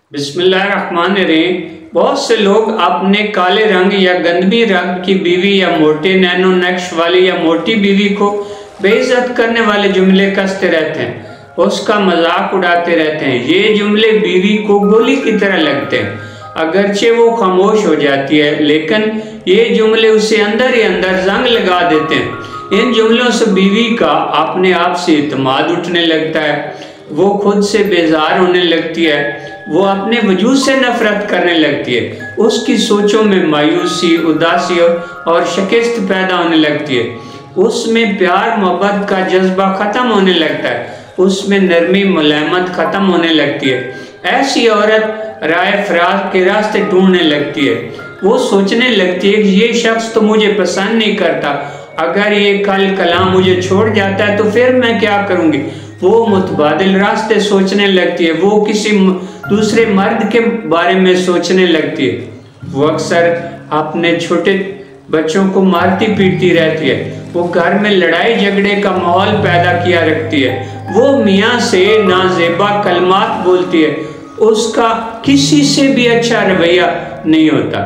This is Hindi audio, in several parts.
बिस्मिल्लाहिर्रहमानिर्रहीम। बहुत से लोग अपने काले रंग या गंदमी रंग की बीवी या मोटे नैनो नक्श वाली या मोटी बीवी को बेइज्जत करने वाले जुमले कसते रहते हैं, उसका मजाक उड़ाते रहते हैं। ये जुमले बीवी को गोली की तरह लगते हैं, अगरचे वो खामोश हो जाती है, लेकिन ये जुमले उसे अंदर ही अंदर जंग लगा देते हैं। इन जुमलों से बीवी का अपने आप से इत्मीनान उठने लगता है, वो खुद से बेजार होने लगती है, वो अपने वजूद से नफरत करने लगती है, उसकी सोचों में मायूसी, उदासी और शिकस्त पैदा होने लगती है, उसमें प्यार मोहब्बत का जज्बा ख़त्म होने लगता है, उसमें नरमी मुलायमत ख़त्म होने लगती है। ऐसी औरत राय फराज के रास्ते ढूंढने लगती है, वो सोचने लगती है कि ये शख्स तो मुझे पसंद नहीं करता, अगर ये कल कलाम मुझे छोड़ जाता है तो फिर मैं क्या करूँगी। वो मुतबादिल रास्ते सोचने लगती है, वो किसी दूसरे मर्द के बारे में सोचने लगती है। वो अक्सर अपने छोटे बच्चों को मारती पीटती रहती है, वो घर में लड़ाई झगड़े का माहौल पैदा किया रखती है, वो मियाँ से नाजेबा कलमात बोलती है, उसका किसी से भी अच्छा रवैया नहीं होता।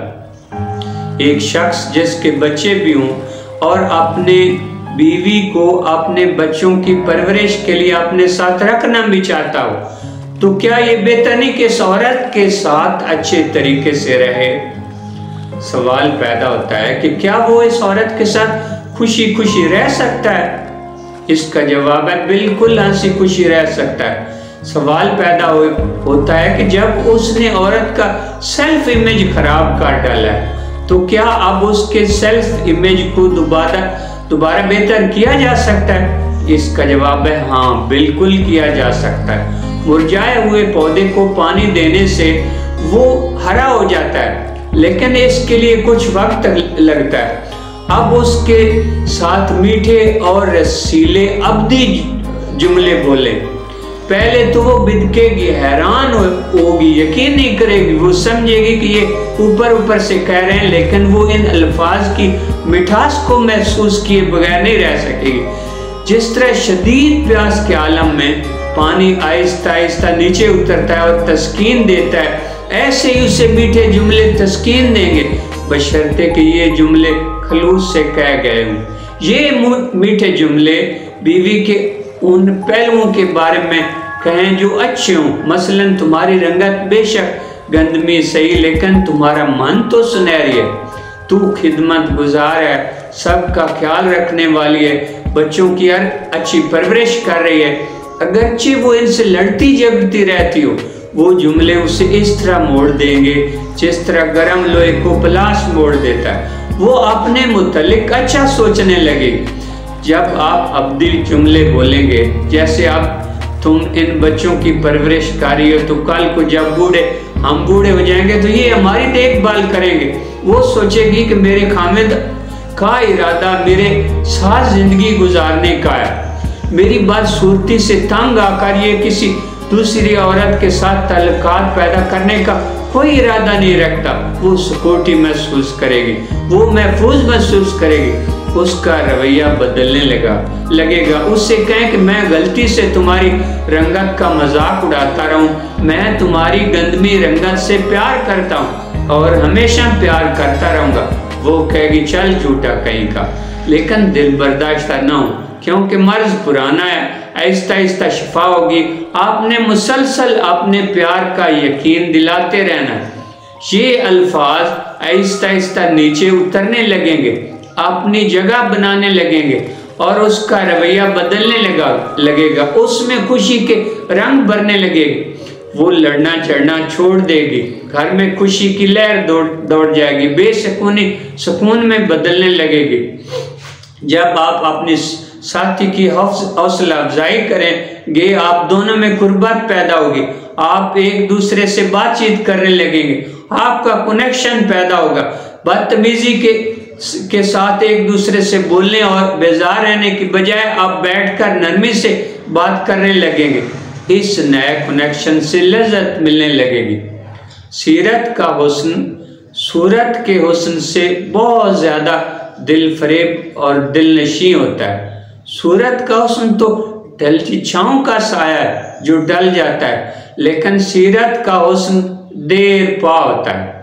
एक शख्स जिसके बच्चे भी हों और अपने बीवी को अपने बच्चों की परवरिश के लिए अपने साथ रखना भी चाहता हो, तो क्या ये बेहतर नहीं कि इस औरत के साथ अच्छे तरीके से रहे। सवाल पैदा होता है कि क्या वो इस औरत के साथ खुशी खुशी रह सकता है। इसका जवाब है बिल्कुल हंसी खुशी रह सकता है। सवाल पैदा होता है कि जब उसने औरत का सेल्फ इमेज खराब कर डाला है, तो क्या अब उसके सेल्फ इमेज को दोबारा बेहतर किया जा सकता है। इसका जवाब है हाँ, बिल्कुल किया जा सकता है। मुरझाए हुए पौधे को पानी देने से वो हरा हो जाता है, लेकिन इसके लिए कुछ वक्त लगता है। अब उसके साथ मीठे और रसीले अब्दी जुमले बोले, पहले तो वो बिदकेगी, हैरान होगी, यकीन नहीं करेगी, वो समझेगी कि ये ऊपर ऊपर से कह रहे हैं, लेकिन वो इन अल्फाज की मिठास को महसूस किए बगैर नहीं रह सकेगी। जिस तरह शदीद प्यास के आलम में पानी आहिस्ता आहिस्ता नीचे उतरता है और तस्कीन देता है, ऐसे ही उसे मीठे जुमले तस्कीन देंगे, बशर्ते कि ये जुमले खलूस से कह गए हों। ये मीठे जुमले बीवी के उन पहलुओं के बारे में कहें जो अच्छे हों, मसलन तुम्हारी रंगत बेशक गंदमी सही, लेकिन तुम्हारा मन तो सुनहरी है, तू खिदमत गुजार है, सबका ख्याल रखने वाली है, बच्चों की हर अच्छी परवरिश कर रही है। अगरचे वो इनसे लड़ती झगड़ती रहती हो, वो जुमले उसे इस तरह मोड़ देंगे जिस तरह गर्म लोहे को पलाश मोड़ देता है। वो अपने मुतल्लिक अच्छा सोचने लगेगी। जब आप अब्दी जुमले बोलेंगे, जैसे अब तुम इन बच्चों की परवरिश कर रही हो, तो कल को जब हम बूढ़े हो जाएंगे तो ये हमारी देखभाल करेंगे। वो सोचेगी कि मेरे खामिद का इरादा मेरे साथ जिंदगी गुजारने का है, मेरी बदसूरती से तंग आकर ये किसी दूसरी औरत के साथ ताल्लुकात पैदा करने का कोई इरादा नहीं रखता। वो सिक्योरिटी महसूस करेगी, वो महफूज महसूस करेगी, उसका रवैया बदलने लगेगा। उससे कहें कि मैं गलती से तुम्हारी रंगत का मजाक उड़ाता रहूं, मैं तुम्हारी गंदमी रंगत से प्यार करता हूं और हमेशा प्यार करता रहूंगा। वो कहेगी चल झूठा कहीं का, लेकिन दिल बर्दाश्त ना हो, क्योंकि मर्ज पुराना है, आहिस्ता आहिस्ता शिफा होगी। आपने मुसलसल अपने प्यार का यकीन दिलाते रहना। ये अल्फाज आहिस्ता आहिस्ता नीचे उतरने लगेंगे, अपनी जगह बनाने लगेंगे और उसका रवैया बदलने लगेगा, उसमें खुशी के रंग भरने लगेगी। वो लड़ना चढ़ना छोड़ देगी, घर में खुशी की लहर दौड़ जाएगी, बेसुकूनी सुकून में बदलने लगेगी। जब आप अपनी साथी की हौसला अफजाई करेंगे, आप दोनों में कुर्बत पैदा होगी, आप एक दूसरे से बातचीत करने लगेंगे, आपका कनेक्शन पैदा होगा। बदतमीजी के साथ एक दूसरे से बोलने और बेजार रहने की बजाय आप बैठकर नरमी से बात करने लगेंगे। इस नए कनेक्शन से लज्जत मिलने लगेगी। सीरत का हुस्न सूरत के हुस्न से बहुत ज़्यादा दिल फरेब और दिल नशी होता है। सूरत का हुस्न तो ढलती छाँव का साया है जो डल जाता है, लेकिन सीरत का हुस्न देर पा होता है।